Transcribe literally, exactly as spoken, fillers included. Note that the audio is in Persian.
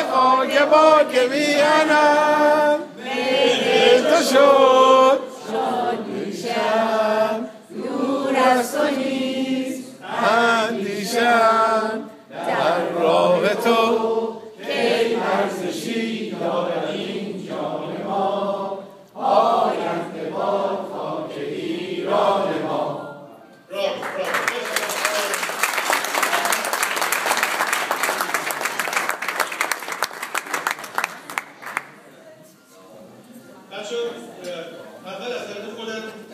خاک باک میهنم میل تو شد شادیشم دور از تو نیست اندیشم در راه تو کی ارزشی دارد این جان ما آینده با خاک ایران ما. بچه اول از درد خودم